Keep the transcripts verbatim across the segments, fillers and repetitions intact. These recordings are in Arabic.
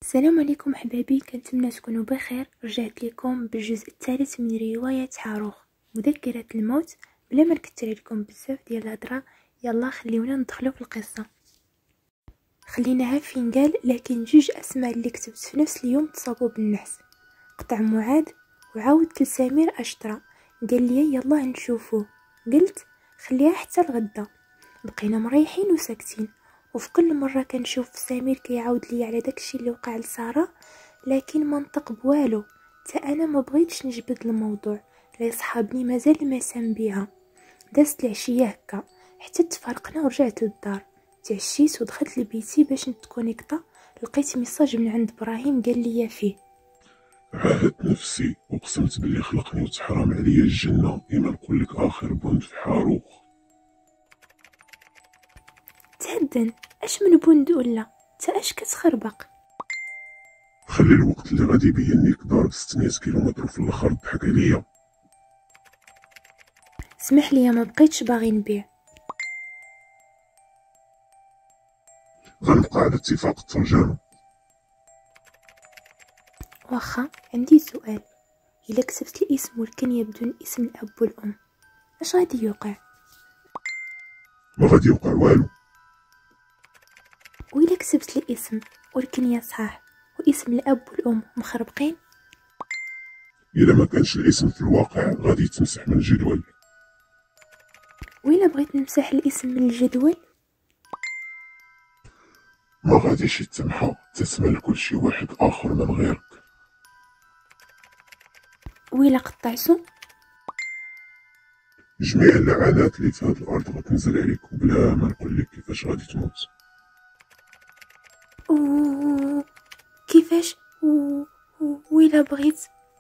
السلام عليكم احبابي، كنتمنى تكونوا بخير. رجعت لكم بالجزء الثالث من روايه حاروخ مذكره الموت. بلا ما نكثر لكم بزاف ديال الهضره، يلا خليونا ندخلوا في القصه. خلينا عارفين قال، لكن جوج اسماء اللي كتبت في نفس اليوم تصابوا بالنحس. قطع معاد وعاودت لسمير اشطرا، قال لي يلا نشوفوه. قلت خليها حتى الغدا. بقينا مريحين وساكتين، وفي كل مره كنشوف سمير كيعاود لي على داكشي اللي وقع لساره، لكن ما نطق بوالو. حتى انا ما بغيتش نجبد الموضوع، لا يصحابني مازال ما سام بيها. دازت العشيه هكا حتى تفارقنا ورجعت للدار. تعشيت ودخلت لبيتي باش نتكونيكطا، لقيت ميساج من عند ابراهيم قال لي فيه: عاهدت نفسي وقسمت باللي خلقني وتحرم عليا الجنة إما نقول لك آخر بند في حاروخ. تهدن اش من بند ولا تا اش كتخربق؟ خلي الوقت اللي غادي يبين ليك ضارب ستمية كيلومتر في الاخر ضحك عليا. اسمح لي، ما بقيتش باغي نبيع. غنبقى على اتفاق الترجمة. واخا، عندي سؤال. الا كتبت الاسم والكنية بدون اسم الاب والام، اش غادي يوقع؟ ما غادي يوقع والو. وإلا كتبت الاسم والكنية صحاح واسم الاب والام مخربقين؟ إلا ما كانش الاسم في الواقع غادي يتمسح من الجدول. وإلا بغيت نمسح الاسم من الجدول؟ ما غاديش يتمحى، تسمى لكل شي واحد آخر من غيرك. وإلا قطعتو؟ جميع اللعنات اللي في هاد الأرض غتنزل عليك وبلا ما نقول لك كيفاش غادي تموت. أوه، كيفاش؟ وإلا بغيت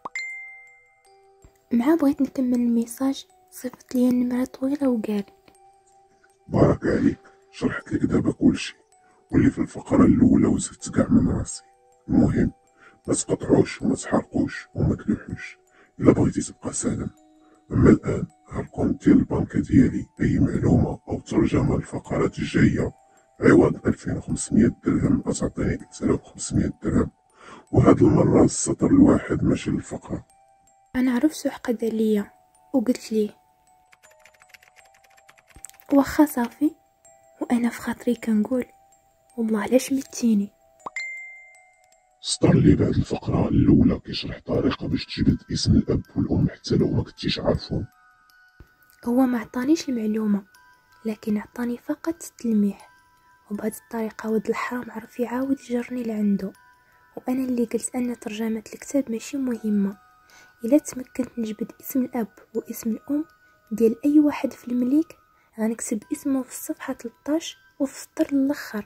مع بغيت نكمل الميساج، صيفط لي النمرة طويلة وقال: بارك عليك، شرحت لك دابا كلشي، واللي في الفقرة الأولى وزدت كاع من راسي. المهم ما تقطعوش وما تحرقوش وما تلوحوش إلا بغيتي تبقى سالم. أما الآن هالكونت ديال البنكة ديالي، أي معلومة أو ترجمة الفقرات الجاية عوض ألفين وخمسمية درهم غتعطيني ثلاثة آلاف وخمسمية درهم، وهاد المرة السطر الواحد ماشي الفقرة. أنا عرفت سحقة دار ليا وقلت ليه واخا صافي، وأنا في خاطري كنقول والله علاش متيني. السطر اللي بعد الفقرة الأولى كيشرح طريقة باش تجبد اسم الأب والأم حتى لو ما كنتيش عارفهم. هو ما عطانيش المعلومة، لكن عطاني فقط التلميح، وبهذه الطريقة ولد الحرام عرف يعاود يجرني لعندو. وأنا اللي قلت أن ترجمة الكتاب ماشي مهمة. إلا تمكنت نجبد اسم الأب واسم الأم ديال أي واحد في المليك، غنكتب اسمه في الصفحة ثلاثطاش وفي السطر الأخر.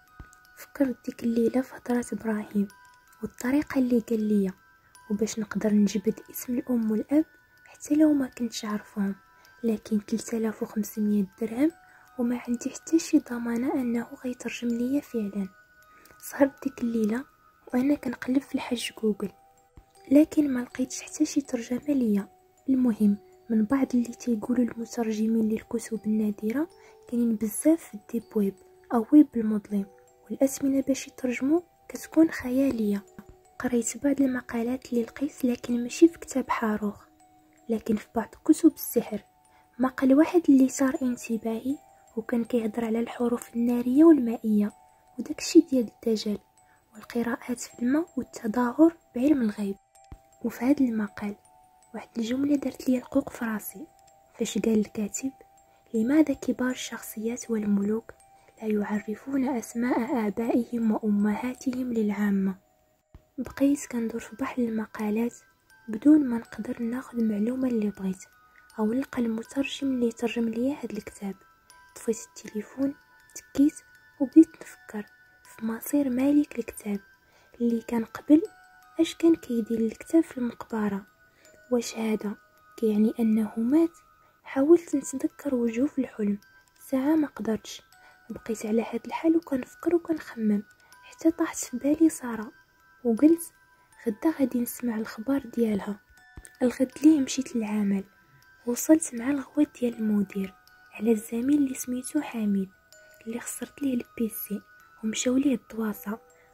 فكرت ديك الليلة في هضرة إبراهيم والطريقة اللي قال ليا، وباش نقدر نجبد اسم الأم والأب حتى لو ما كنتش عارفهم، لكن ثلاثة آلاف وخمسمية درهم وما عندي حتى شي ضمانة أنه غيترجم ليا فعلا. سهرت ديك الليلة وأنا كنقلب في الحاج جوجل، لكن ما لقيتش حتى شي ترجمة ليا. المهم، من بعض اللي تيقولوا المترجمين للكتب النادرة كاينين بزاف في الديب ويب أو ويب المظلم، والأسمنة باش يترجموا كتكون خيالية. قريت بعض المقالات اللي لقيت، لكن ماشي في كتاب حاروخ، لكن في بعض كتب السحر. مقال واحد اللي صار انتباهي وكان كيهضر على الحروف النارية والمائية وداكشي ديال الدجال والقراءات في الماء والتظاهر بعلم الغيب. وفي هذا المقال واحد الجملة دارت لي القوق في راسي، فاش قال الكاتب: لماذا كبار الشخصيات والملوك لا يعرفون أسماء آبائهم وأمهاتهم للعامة؟ بقيت كندور في بحر المقالات بدون ما نقدر ناخذ المعلومة اللي بغيت أو نلقى المترجم اللي يترجم ليا هاد الكتاب. طفيت التليفون، تكيت وبديت نفكر في مصير مالك الكتاب اللي كان قبل. اش كان كيدير الكتاب في المقبرة؟ واش هذا كيعني انه مات؟ حاولت نتذكر وجوه في الحلم، ساعة ما قدرتش. بقيت على هاد الحال وكنفكر وكنخمم حتى طاحت في بالي سارة، وقلت غدا غادي نسمع الخبر ديالها. الغد ليه مشيت للعمل، وصلت مع الغوات ديال المدير على الزميل اللي سميتو حميد، اللي خسرت ليه البيسي ومشاو ليه الدواسة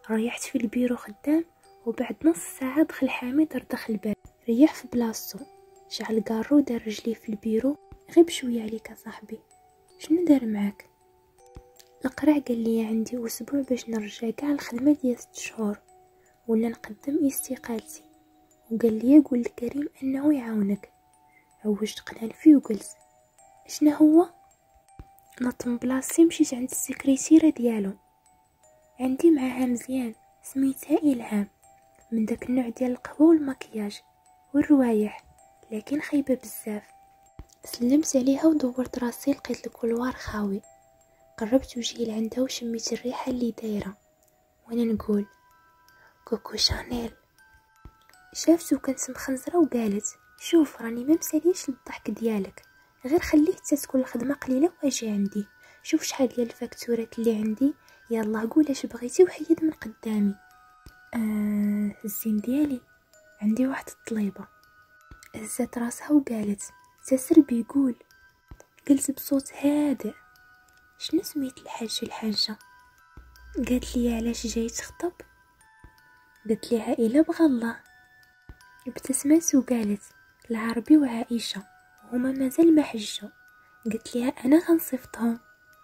ريحت في البيرو خدام، وبعد نص ساعة دخل حميد رضخ الباب، ريح في بلاصتو، شعل قارو دار رجليه في البيرو. غيب شوية عليك صاحبي، شنو دار معاك؟ القرع قال لي عندي اسبوع باش نرجع كاع الخدمه ديال ست شهور ولا نقدم استقالتي، وقال لي قول لكريم انه يعاونك. عوجت قنال فيه وقلت شنو هو؟ نط من بلاصتي مشيت عند السكرتيره ديالو، عندي معاها مزيان سميتها الهام، من داك النوع ديال القهوه والمكياج والروايح، لكن خايبه بزاف. سلمت عليها ودورت راسي لقيت الكولوار خاوي. قربت وجهي لعندها وشميت الريحه اللي دايره وانا نقول كوكو شانيل. شافتو كانت مخنزره وقالت شوف راني ما مساليش للضحك ديالك، غير خليه حتى تكون الخدمه قليله واجي عندي، شوف شحال ديال الفاكتورات اللي عندي، يلا قول اش بغيتي وحيد من قدامي. آه الزين ديالي عندي واحد الطليبه. هزت راسها وقالت تسر بيقول. قلت بصوت هادئ شنو سميت الحاج الحاجه؟ قالت لي علاش جاي تخطب؟ قلت لها الا بغى الله. ابتسمت وقالت العربي وعائشه وهما مازال ما حجوا. قلت لها انا غنصيفطهم.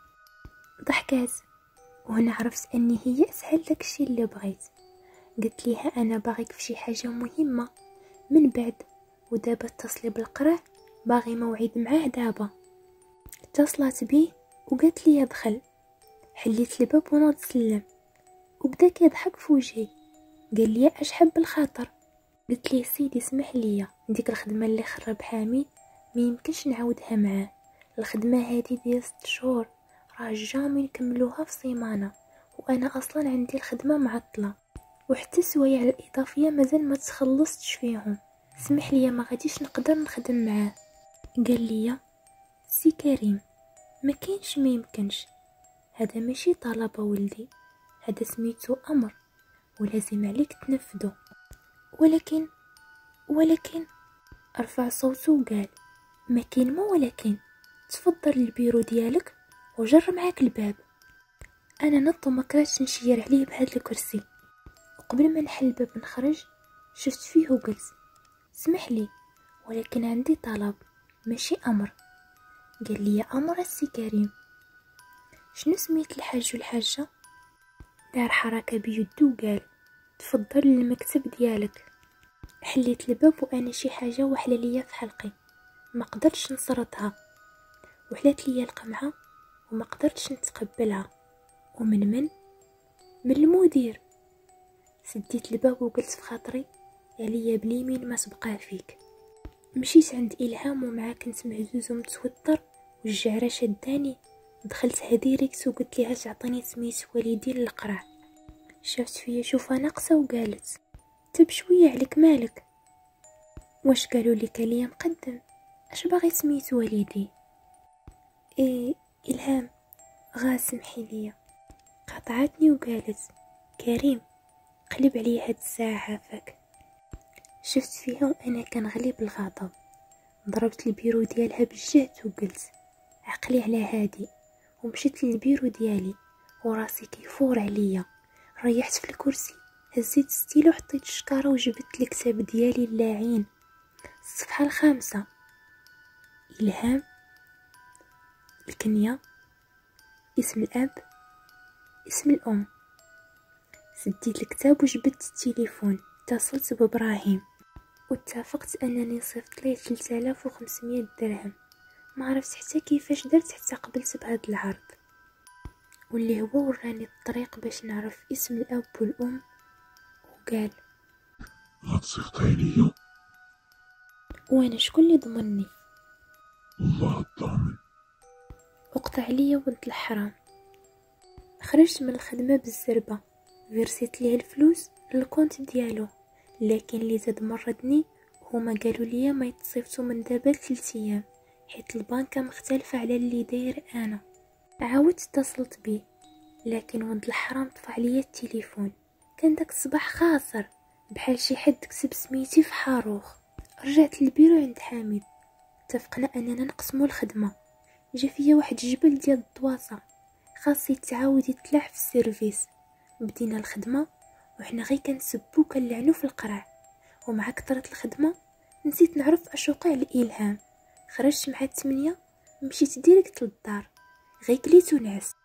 ضحكات وهنا عرفت اني هي اسهل داكشي اللي بغيت. قلت لها انا باغيك في شي حاجه مهمه من بعد، ودابا اتصلي بالقرع باغي موعد معاه دابا. اتصلت بيه وقالت لي ادخل. حليت الباب ونوض سلم وبدا كيضحك في وجهي، قال لي اش حب الخاطر. قلت ليه سيدي اسمح لي، ديك الخدمه اللي خرب حامي ما يمكنش نعاودها معاه، الخدمه هذه ديال ست شهور راه جامي نكملوها في سيمانه، وانا اصلا عندي الخدمه معطله، وحتى السوايع الاضافيه مازال ما تخلصتش فيهم، اسمح لي ما غاديش نقدر نخدم معاه. قال لي سي كريم ما كاينش ما يمكنش، هذا ماشي طلب ولدي، هذا سميتو امر ولازم عليك تنفذه. ولكن ولكن ارفع صوته وقال ما كاين ما ولكن، تفضل البيرو ديالك وجر معاك الباب. انا نط وما كرهتش نشير عليه بهذا الكرسي، وقبل ما نحل الباب نخرج شفت فيه وقلت اسمح لي ولكن عندي طلب ماشي امر. قال لي امر السي كريم. شنو سميت الحاج والحاجه؟ دار حركه بيدو وقال تفضل للمكتب ديالك. حليت الباب وانا شي حاجه وحله ليا في حلقي ما قدرتش نصرتها، وحلات ليا القمعه وما قدرتش نتقبلها. ومن من من المدير. سديت الباب وقلت في خاطري عليا باليمين ما تبقى فيك. مشيت عند الهام ومعاه كنت مهزوز ومتوتر والجعره شداني. دخلتها ديريكت وقلت لها تعطيني سميت والدي للقرع. شافت فيا شوفه ناقصه وقالت تب شويه عليك مالك؟ واش قالوا لك ليا مقدم؟ اش باغي سميت والدي؟ ايه الهام غا سمحي ليا. قطعتني وقالت كريم قلب عليا هاد الساعه عافاك. شفت فيها وانا كنغلي بالغضب، ضربت البيرو ديالها بالجهد وقلت عقلي على هادي، ومشيت للبيرو ديالي وراسي كيفور عليا. ريحت في الكرسي، هزيت ستيلو وحطيت الشكاره وجبت الكتاب ديالي اللاعين الصفحه الخامسه. الهام، الكنيه، اسم الاب، اسم الام. سديت الكتاب وجبت التليفون، اتصلت بابراهيم واتفقت انني صيفط ليه ثلاثة آلاف وخمسمية درهم. ما عرفت حتى كيفاش درت حتى قبلت بهذا العرض، واللي هو وراني الطريق باش نعرف اسم الاب والام. وقال غتصيفطي ليا؟ وانا شكون اللي ضمني؟ الله الضامن. وقطع عليا ولد الحرام. خرجت من الخدمه بالزربه، فيرسيت ليه الفلوس للكونت ديالو، لكن اللي زاد مرضني هما قالوا لي ما يتصيفطوا من دابا ثلاث ايام حيت البنكه مختلفه على اللي داير انا. عاودت اتصلت بيه لكن ولد الحرام طفى عليا التليفون. كان داك الصباح خاسر بحال شي حد كتب سميتي في حاروخ. رجعت للبيرو عند حميد، اتفقنا اننا نقسموا الخدمه. جا فيا واحد الجبل ديال الدواسه، خاص يتعاود يتلاح في السيرفيس. بدينا الخدمة وحنا غير كنسبو كنلعنو في القرع، ومع كثرة الخدمة نسيت نعرف اش وقع الالهام. خرجت مع الثمانية مشيت ديريكت للدار، غير كليت ونعست.